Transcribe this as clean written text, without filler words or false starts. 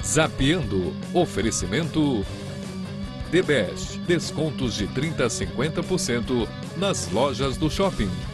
Zapeando. Oferecimento The Best. Descontos de 30% a 50% nas lojas do shopping.